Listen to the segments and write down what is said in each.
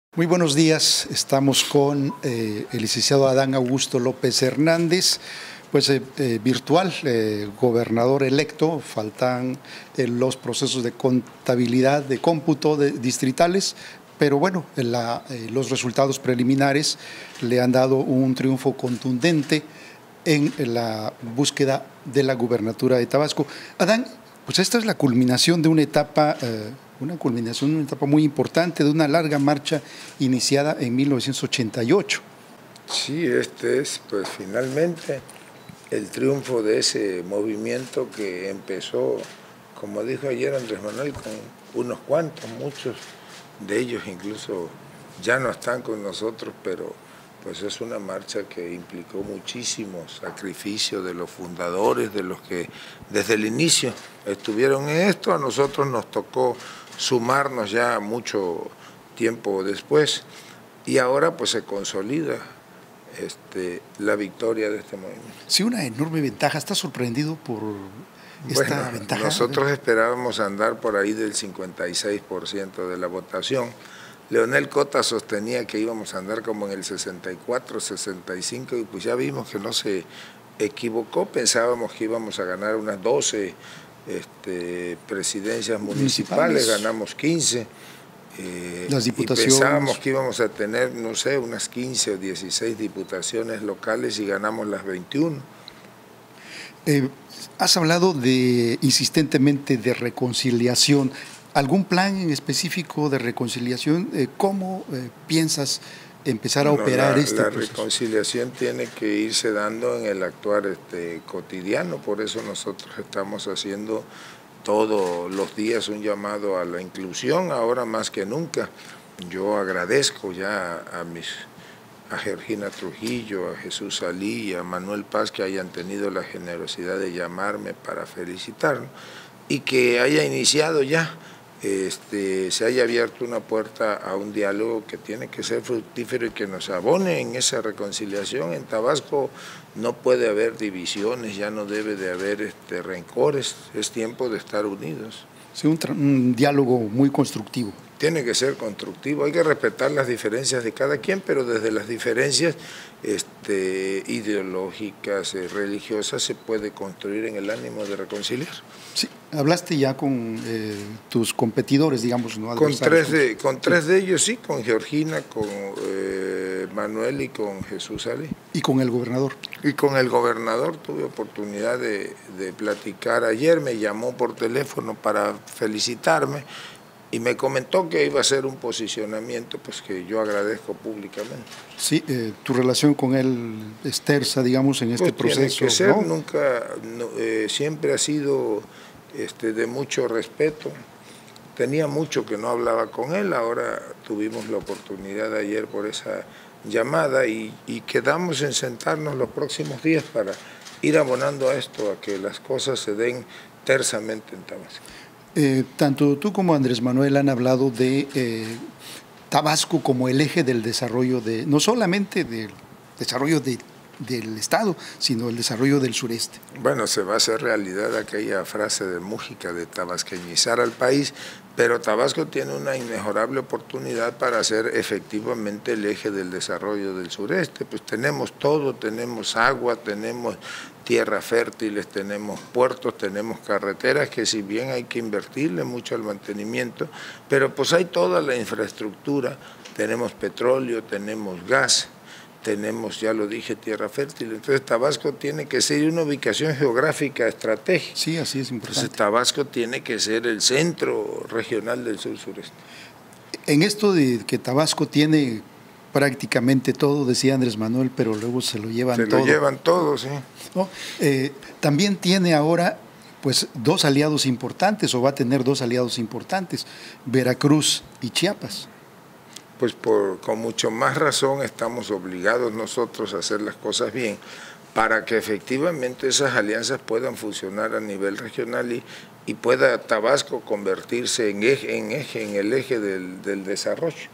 Muy buenos días, estamos con el licenciado Adán Augusto López Hernández, virtual, gobernador electo. Faltan los procesos de contabilidad, de cómputo distritales, pero bueno, los resultados preliminares le han dado un triunfo contundente en la búsqueda de la gubernatura de Tabasco. Adán, pues esta es la culminación de una etapa muy importante, de una larga marcha iniciada en 1988. Sí, este es pues finalmente el triunfo de ese movimiento que empezó, como dijo ayer Andrés Manuel, con unos cuantos, muchos de ellos incluso ya no están con nosotros, pero pues es una marcha que implicó muchísimo sacrificio de los fundadores, de los que desde el inicio estuvieron en esto. A nosotros nos tocó sumarnos ya mucho tiempo después y ahora pues se consolida la victoria de este movimiento. Sí, una enorme ventaja. ¿Estás sorprendido por esta ventaja? Nosotros esperábamos andar por ahí del 56% de la votación. Leonel Cota sostenía que íbamos a andar como en el 64, 65 y pues ya vimos que no se equivocó. Pensábamos que íbamos a ganar unas 12 presidencias municipales, ganamos 15. Las diputaciones. Y pensábamos que íbamos a tener, no sé, unas 15 o 16 diputaciones locales y ganamos las 21. Has hablado insistentemente de reconciliación. ¿Algún plan en específico de reconciliación? ¿Cómo piensas empezar a operar este proceso? La reconciliación tiene que irse dando en el actuar cotidiano, por eso nosotros estamos haciendo todos los días un llamado a la inclusión, ahora más que nunca. Yo agradezco ya a Georgina Trujillo, a Jesús Salí y a Manuel Paz que hayan tenido la generosidad de llamarme para felicitarnos y que haya iniciado ya, se haya abierto una puerta a un diálogo que tiene que ser fructífero y que nos abone en esa reconciliación. En Tabasco no puede haber divisiones, ya no debe de haber rencores, es tiempo de estar unidos. Sí, un diálogo muy constructivo. Tiene que ser constructivo, hay que respetar las diferencias de cada quien, pero desde las diferencias ideológicas, religiosas, se puede construir en el ánimo de reconciliar. Sí, hablaste ya con tus competidores, digamos, ¿no? Con tres de ellos, sí, con Georgina, con Manuel y con Jesús Ali. ¿Y con el gobernador? Y con el gobernador tuve oportunidad de platicar ayer, me llamó por teléfono para felicitarme y me comentó que iba a ser un posicionamiento pues que yo agradezco públicamente. Sí, tu relación con él es tersa, digamos, en este proceso. Tiene que ser, ¿no? Nunca, siempre ha sido de mucho respeto. Tenía mucho que no hablaba con él, ahora tuvimos la oportunidad ayer por esa llamada y quedamos en sentarnos los próximos días para ir abonando a esto, a que las cosas se den tersamente en Tabasco. Tanto tú como Andrés Manuel han hablado de Tabasco como el eje del desarrollo, no solamente del desarrollo del Estado, sino el desarrollo del sureste. Bueno, se va a hacer realidad aquella frase de Mújica de tabasqueñizar al país, pero Tabasco tiene una inmejorable oportunidad para ser efectivamente el eje del desarrollo del sureste. Pues tenemos todo, tenemos agua, tenemos tierras fértiles, tenemos puertos, tenemos carreteras que si bien hay que invertirle mucho al mantenimiento, pero pues hay toda la infraestructura, tenemos petróleo, tenemos gas, tenemos, ya lo dije, tierra fértil. Entonces Tabasco tiene que ser una ubicación geográfica estratégica. Sí, así es importante. Entonces Tabasco tiene que ser el centro regional del sur-sureste. En esto de que Tabasco tiene prácticamente todo, decía Andrés Manuel, pero luego se lo llevan todo. Se lo llevan todo, sí. ¿No? También tiene ahora pues dos aliados importantes, o va a tener dos aliados importantes, Veracruz y Chiapas. Pues con mucho más razón estamos obligados nosotros a hacer las cosas bien para que efectivamente esas alianzas puedan funcionar a nivel regional y pueda Tabasco convertirse en el eje del desarrollo.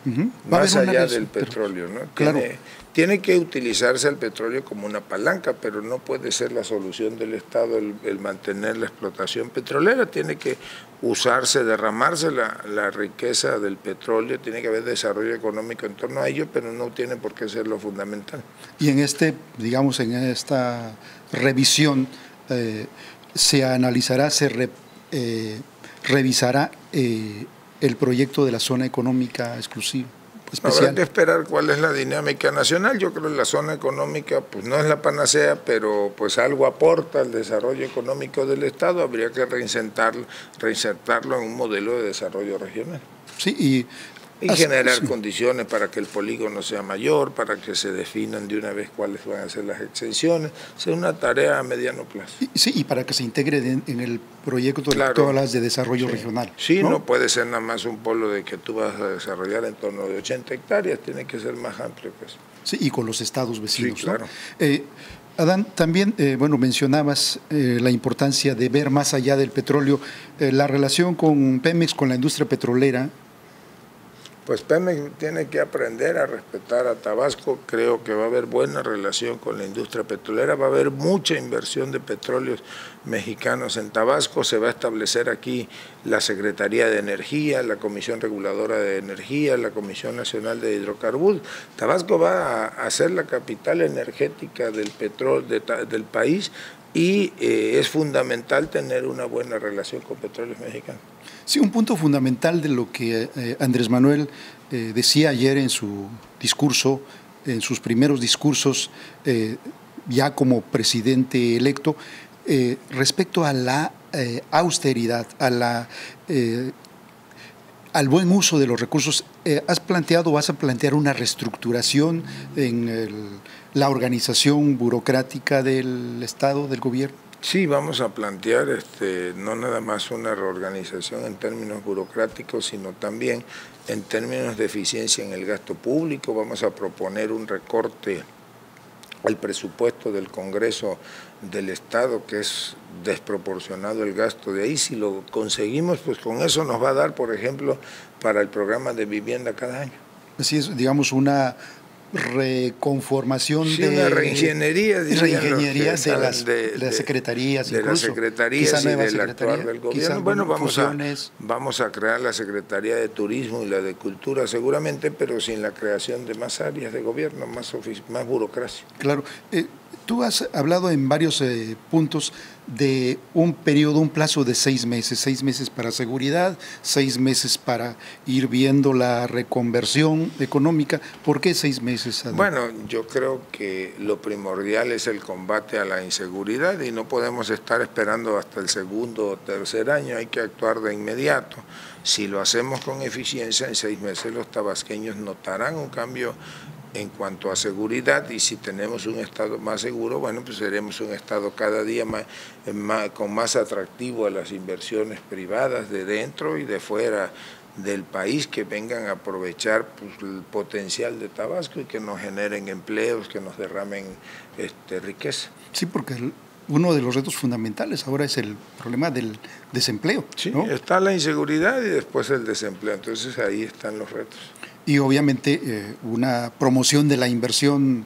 más allá del petróleo, ¿no? Claro. Tiene que utilizarse el petróleo como una palanca, pero no puede ser la solución del Estado el mantener la explotación petrolera. Tiene que usarse, derramarse la riqueza del petróleo, tiene que haber desarrollo económico en torno a ello, pero no tiene por qué ser lo fundamental. Y en digamos, en esta revisión se analizará, revisará el proyecto de la zona económica exclusiva. Especial. Habrá que esperar cuál es la dinámica nacional. Yo creo que la zona económica pues no es la panacea, pero pues algo aporta al desarrollo económico del Estado. Habría que reinsertarlo en un modelo de desarrollo regional. Sí, y generar condiciones para que el polígono sea mayor, para que se definan de una vez cuáles van a ser las extensiones. Es una tarea a mediano plazo. Sí, y para que se integre en el proyecto de todas de desarrollo regional. Sí, ¿no? puede ser nada más un polo de que tú vas a desarrollar en torno de 80 hectáreas, tiene que ser más amplio que eso. Sí, y con los estados vecinos. Sí, claro. ¿No? Adán, también mencionabas la importancia de ver más allá del petróleo, la relación con Pemex, con la industria petrolera. Pues Pemex tiene que aprender a respetar a Tabasco. Creo que va a haber buena relación con la industria petrolera, va a haber mucha inversión de petróleos mexicanos en Tabasco. Se va a establecer aquí la Secretaría de Energía, la Comisión Reguladora de Energía, la Comisión Nacional de Hidrocarburos. Tabasco va a ser la capital energética del petróleo del país y es fundamental tener una buena relación con Petróleos Mexicanos. Sí, un punto fundamental de lo que Andrés Manuel decía ayer en su discurso, en sus primeros discursos, ya como presidente electo, respecto a la austeridad, al buen uso de los recursos. ¿Vas a plantear una reestructuración en la organización burocrática del Estado, del gobierno? Sí, vamos a plantear no nada más una reorganización en términos burocráticos, sino también en términos de eficiencia en el gasto público. Vamos a proponer un recorte al presupuesto del Congreso del Estado, que es desproporcionado el gasto de ahí. Si lo conseguimos, pues con eso nos va a dar, por ejemplo, para el programa de vivienda cada año. Así es, digamos, una reconformación una reingeniería, de las secretarías, de las secretarías y del actuar del gobierno. Bueno, vamos a crear la Secretaría de Turismo y la de Cultura seguramente, pero sin la creación de más áreas de gobierno, más burocracia. Claro. Tú has hablado en varios puntos de un plazo de 6 meses para seguridad, 6 meses para ir viendo la reconversión económica. ¿Por qué 6 meses, Adán? Bueno, yo creo que lo primordial es el combate a la inseguridad y no podemos estar esperando hasta el segundo o tercer año, hay que actuar de inmediato. Si lo hacemos con eficiencia, en 6 meses los tabasqueños notarán un cambio en cuanto a seguridad, y si tenemos un Estado más seguro, bueno, pues seremos un Estado cada día con más atractivo a las inversiones privadas de dentro y de fuera del país, que vengan a aprovechar pues, el potencial de Tabasco y que nos generen empleos, que nos derramen riqueza. Sí, porque uno de los retos fundamentales ahora es el problema del desempleo. Sí, ¿no? Está la inseguridad y después el desempleo, entonces ahí están los retos. Y obviamente una promoción de la inversión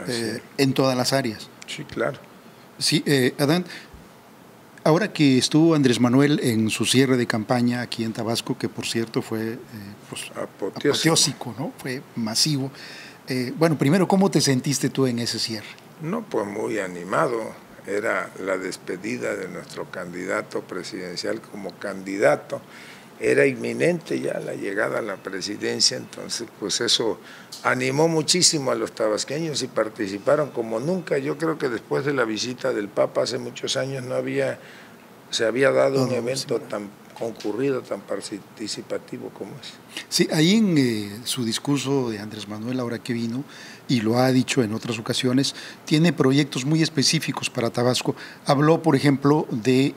en todas las áreas. Sí, claro. Sí, Adán, ahora que estuvo Andrés Manuel en su cierre de campaña aquí en Tabasco, que por cierto fue apoteósico, ¿no? Fue masivo. Primero, ¿cómo te sentiste tú en ese cierre? No, pues muy animado. Era la despedida de nuestro candidato presidencial como candidato. Era inminente ya la llegada a la presidencia, entonces pues eso animó muchísimo a los tabasqueños y participaron como nunca. Yo creo que después de la visita del Papa hace muchos años se había dado un evento tan concurrido, tan participativo como es. Sí, ahí en su discurso de Andrés Manuel, ahora que vino, y lo ha dicho en otras ocasiones, tiene proyectos muy específicos para Tabasco. Habló, por ejemplo, de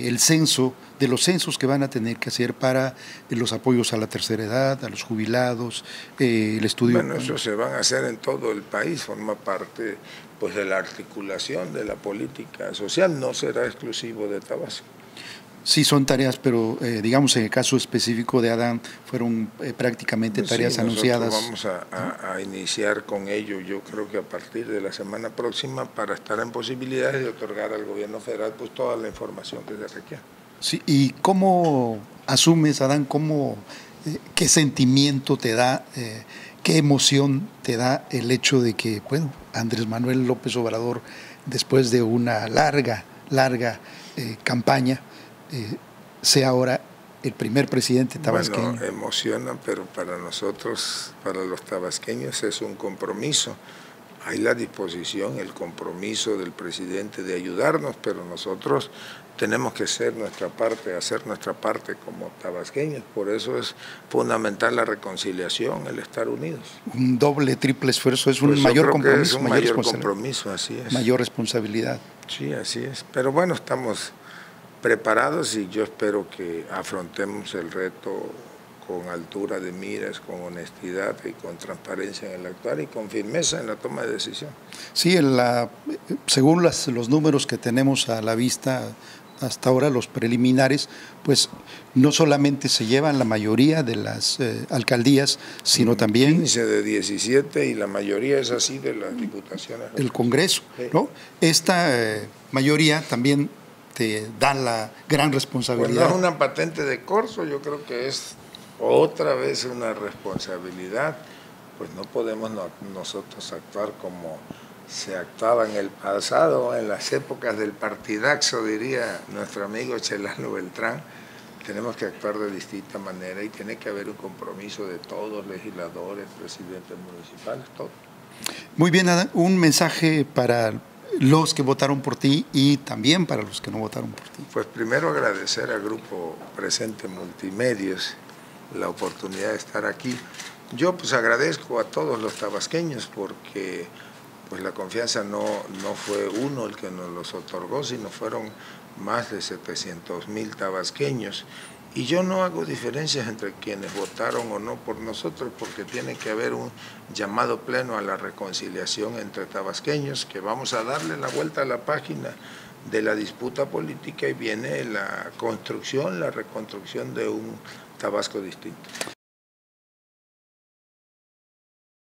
los censos que van a tener que hacer para los apoyos a la tercera edad, a los jubilados, el estudio. Bueno, eso se van a hacer en todo el país, forma parte pues de la articulación de la política social, no será exclusivo de Tabasco. Sí, son tareas, pero digamos en el caso específico de Adán fueron prácticamente tareas anunciadas. Vamos a iniciar con ello, yo creo que a partir de la semana próxima, para estar en posibilidades de otorgar al gobierno federal pues toda la información que se requiere. Sí, ¿y cómo asumes, Adán, qué sentimiento te da, qué emoción te da el hecho de que, bueno, Andrés Manuel López Obrador, después de una larga campaña, sea ahora el primer presidente tabasqueño? Bueno, emociona, pero para nosotros, para los tabasqueños, es un compromiso. Hay la disposición, el compromiso del presidente de ayudarnos, pero nosotros tenemos que hacer nuestra parte como tabasqueños. Por eso es fundamental la reconciliación, el estar unidos. Un doble, triple esfuerzo, es un pues mayor compromiso. Es un mayor compromiso, así es. Mayor responsabilidad. Sí, así es. Pero bueno, estamos preparados y yo espero que afrontemos el reto con altura de miras, con honestidad y con transparencia en el actuar y con firmeza en la toma de decisión. Sí, según los números que tenemos a la vista hasta ahora, los preliminares, pues no solamente se llevan la mayoría de las alcaldías, sino también 15 de 17 y la mayoría es así de las diputaciones. El Congreso, sí. ¿No? Esta mayoría también te da la gran responsabilidad. Pues no es una patente de corso, yo creo que es otra vez una responsabilidad, pues no podemos nosotros actuar como se actuaba en el pasado, en las épocas del partidaxo, diría nuestro amigo Chelano Beltrán. Tenemos que actuar de distinta manera y tiene que haber un compromiso de todos, legisladores, presidentes municipales, todos. Muy bien, Adán, un mensaje para los que votaron por ti y también para los que no votaron por ti. Pues primero agradecer al Grupo Presente Multimedios la oportunidad de estar aquí. Yo pues agradezco a todos los tabasqueños porque pues la confianza no fue uno el que nos los otorgó, sino fueron más de 700,000 tabasqueños. Y yo no hago diferencias entre quienes votaron o no por nosotros, porque tiene que haber un llamado pleno a la reconciliación entre tabasqueños, que vamos a darle la vuelta a la página de la disputa política y viene la construcción, la reconstrucción de un Tabasco distinto.